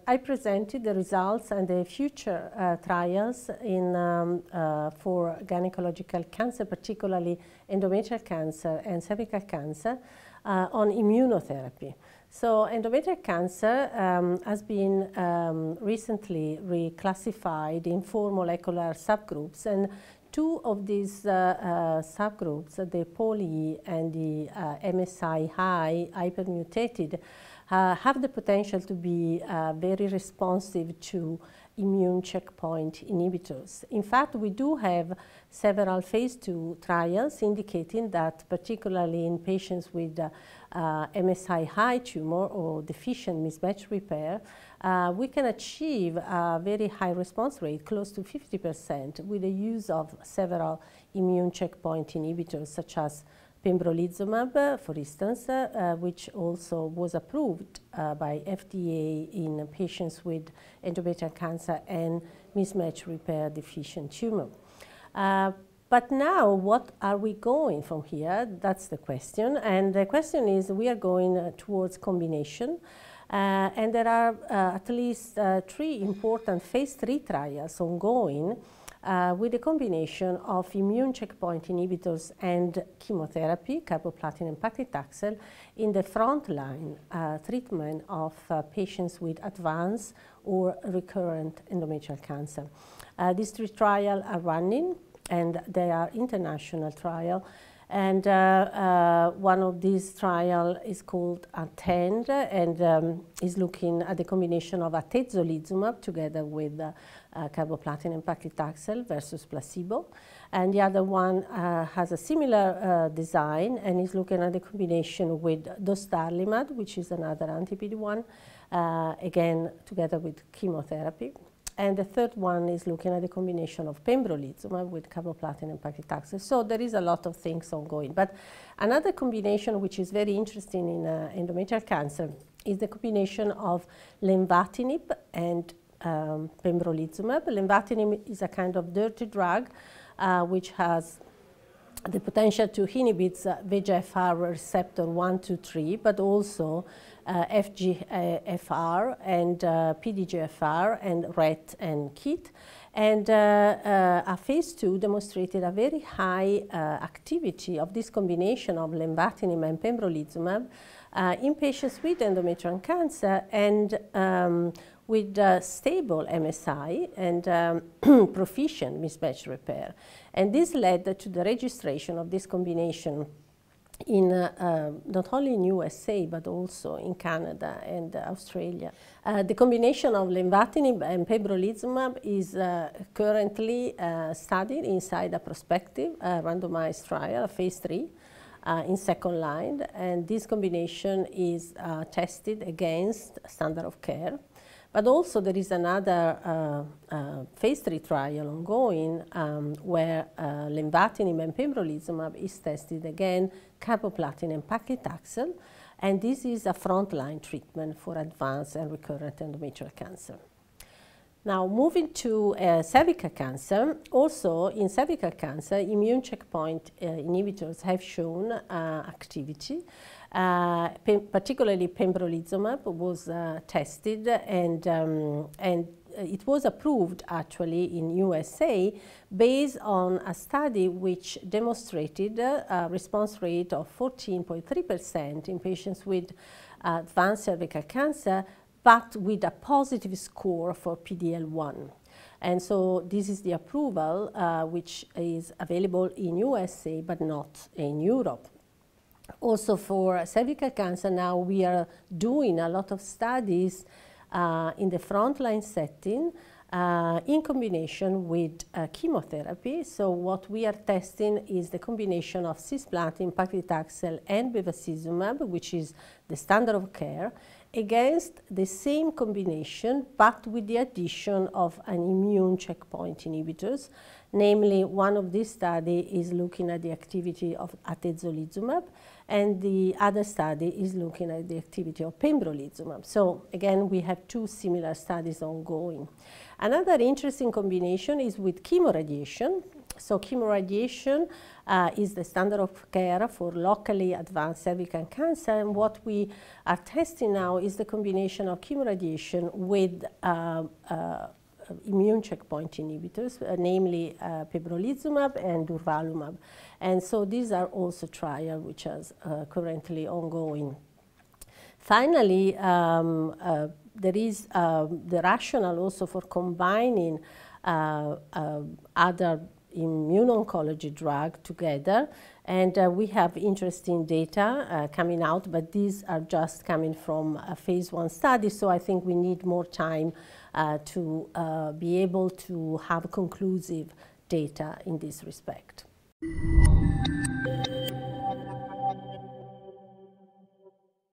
I presented the results and the future trials for gynecological cancer, particularly endometrial cancer and cervical cancer, on immunotherapy. So endometrial cancer has been recently reclassified in 4 molecular subgroups, and 2 of these subgroups, the poly and the MSI high hypermutated, have the potential to be very responsive to immune checkpoint inhibitors. In fact, we do have several phase 2 trials indicating that, particularly in patients with MSI high tumor or deficient mismatch repair, we can achieve a very high response rate, close to 50%, with the use of several immune checkpoint inhibitors, such as pembrolizumab, for instance, which also was approved by FDA in patients with endometrial cancer and mismatch repair deficient tumor. But now, what are we going from here? That's the question. And the question is, we are going towards combination. And there are at least 3 important phase 3 trials ongoing with a combination of immune checkpoint inhibitors and chemotherapy, carboplatin and paclitaxel, in the frontline treatment of patients with advanced or recurrent endometrial cancer. These 3 trials are running, and they are international trials. And one of these trials is called ATTEND, and is looking at the combination of atezolizumab together with carboplatin and paclitaxel versus placebo. And the other one has a similar design and is looking at the combination with dostarlimab, which is another anti-PD-1, again together with chemotherapy. And the third one is looking at the combination of pembrolizumab with carboplatin and paclitaxel. So there is a lot of things ongoing. But another combination which is very interesting in endometrial cancer is the combination of lenvatinib and pembrolizumab. Lenvatinib is a kind of dirty drug which has the potential to inhibit VEGFR receptor 1, 2, 3, but also FGFR and PDGFR and RET and KIT. And a phase 2 demonstrated a very high activity of this combination of lenvatinib and pembrolizumab in patients with endometrial cancer and with stable MSI and proficient mismatch repair. And this led to the registration of this combination in not only in USA but also in Canada and Australia. The combination of lenvatinib and pembrolizumab is currently studied inside a prospective randomized trial, phase 3, in second line, and this combination is tested against standard of care. But also there is another phase 3 trial ongoing where lenvatinib and pembrolizumab is tested again, carboplatin and paclitaxel, and this is a frontline treatment for advanced and recurrent endometrial cancer. Now, moving to cervical cancer, also in cervical cancer, immune checkpoint inhibitors have shown activity. Particularly pembrolizumab was tested, and it was approved actually in USA based on a study which demonstrated a response rate of 14.3% in patients with advanced cervical cancer, but with a positive score for PD-L1. And so this is the approval which is available in USA but not in Europe. Also for cervical cancer now we are doing a lot of studies in the frontline setting in combination with chemotherapy. So what we are testing is the combination of cisplatin, paclitaxel and bevacizumab, which is the standard of care, against the same combination but with the addition of an immune checkpoint inhibitors. Namely, one of these studies is looking at the activity of atezolizumab, and the other study is looking at the activity of pembrolizumab. So again, we have 2 similar studies ongoing. Another interesting combination is with chemoradiation. So chemoradiation is the standard of care for locally advanced cervical cancer, and what we are testing now is the combination of chemoradiation with immune checkpoint inhibitors, namely pembrolizumab and durvalumab. And so these are also trials which are currently ongoing. Finally, there is the rationale also for combining other immuno-oncology drugs together, and we have interesting data coming out, but these are just coming from a phase 1 study, so I think we need more time to be able to have conclusive data in this respect.